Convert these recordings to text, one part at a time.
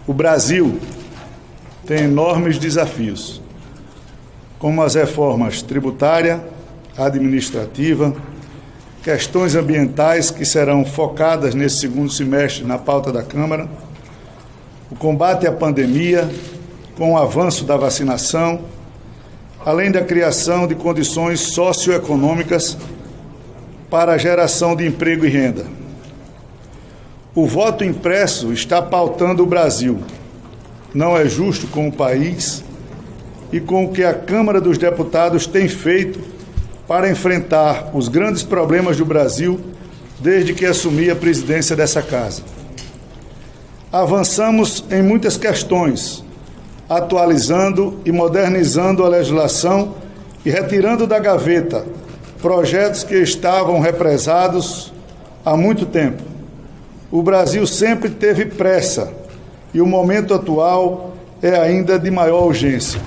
O Brasil tem enormes desafios, como as reformas tributária, administrativa, questões ambientais que serão focadas nesse segundo semestre na pauta da Câmara, o combate à pandemia, com o avanço da vacinação, além da criação de condições socioeconômicas para a geração de emprego e renda. O voto impresso está pautando o Brasil. Não é justo com o país e com o que a Câmara dos Deputados tem feito para enfrentar os grandes problemas do Brasil desde que assumi a presidência dessa casa. Avançamos em muitas questões, atualizando e modernizando a legislação e retirando da gaveta projetos que estavam represados há muito tempo. O Brasil sempre teve pressa e o momento atual é ainda de maior urgência.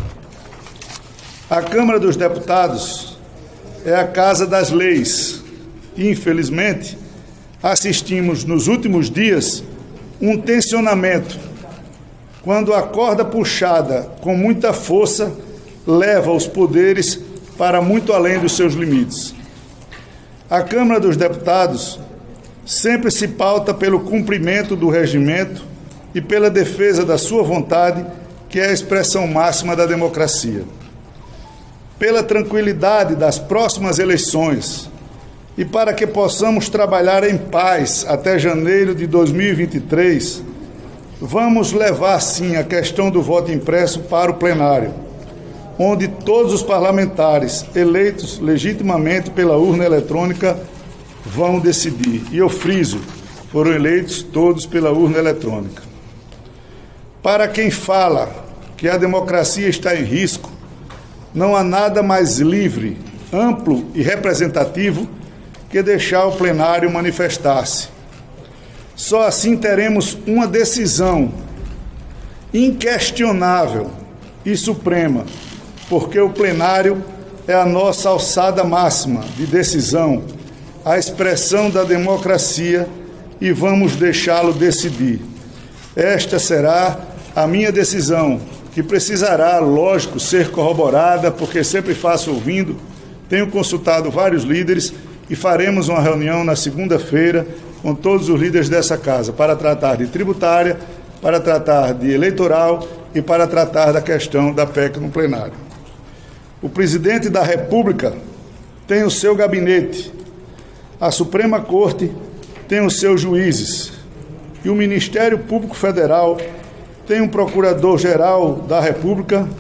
A Câmara dos Deputados é a casa das leis e, infelizmente, assistimos nos últimos dias um tensionamento quando a corda puxada com muita força leva os poderes para muito além dos seus limites. A Câmara dos Deputados sempre se pauta pelo cumprimento do regimento e pela defesa da sua vontade, que é a expressão máxima da democracia. Pela tranquilidade das próximas eleições e para que possamos trabalhar em paz até janeiro de 2023, vamos levar, sim, a questão do voto impresso para o plenário, onde todos os parlamentares eleitos legitimamente pela urna eletrônica vão decidir. E eu friso, foram eleitos todos pela urna eletrônica. Para quem fala que a democracia está em risco, não há nada mais livre, amplo e representativo que deixar o plenário manifestar-se. Só assim teremos uma decisão inquestionável e suprema, porque o plenário é a nossa alçada máxima de decisão, a expressão da democracia, e vamos deixá-lo decidir. Esta será a minha decisão, que precisará, lógico, ser corroborada, porque sempre faço ouvindo, tenho consultado vários líderes e faremos uma reunião na segunda-feira com todos os líderes dessa casa para tratar de tributária, para tratar de eleitoral e para tratar da questão da PEC no plenário. O presidente da República tem o seu gabinete, a Suprema Corte tem os seus juízes e o Ministério Público Federal tem um Procurador-Geral da República,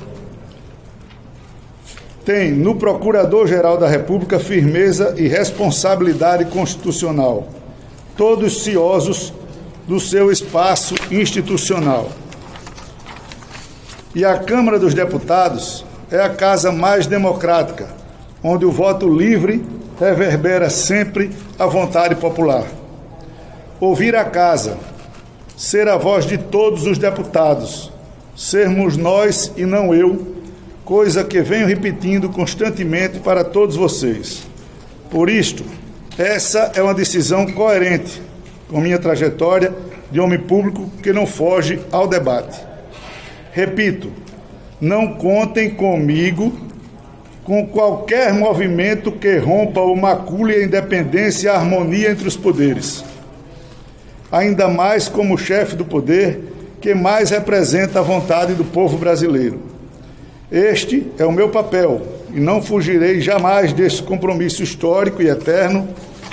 tem no Procurador-Geral da República firmeza e responsabilidade constitucional, todos ciosos do seu espaço institucional. E a Câmara dos Deputados é a casa mais democrática, onde o voto livre reverbera sempre a vontade popular. Ouvir a casa, ser a voz de todos os deputados, sermos nós e não eu, coisa que venho repetindo constantemente para todos vocês. Por isto, essa é uma decisão coerente com minha trajetória de homem público que não foge ao debate. Repito, não contem comigo com qualquer movimento que rompa ou macule a independência e a harmonia entre os poderes. Ainda mais como chefe do poder que mais representa a vontade do povo brasileiro. Este é o meu papel e não fugirei jamais deste compromisso histórico e eterno.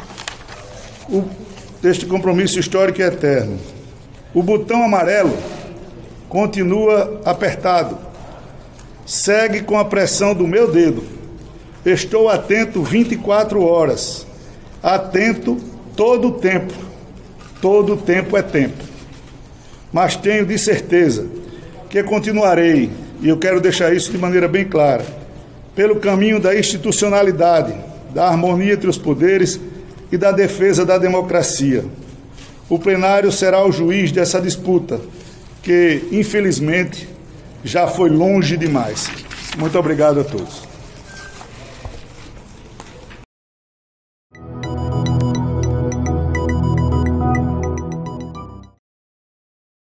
O botão amarelo continua apertado. Segue com a pressão do meu dedo. Estou atento 24 horas. Atento todo o tempo. Todo o tempo é tempo. Mas tenho de certeza que continuarei, e eu quero deixar isso de maneira bem clara, pelo caminho da institucionalidade, da harmonia entre os poderes e da defesa da democracia. O plenário será o juiz dessa disputa, que, infelizmente, já foi longe demais. Muito obrigado a todos.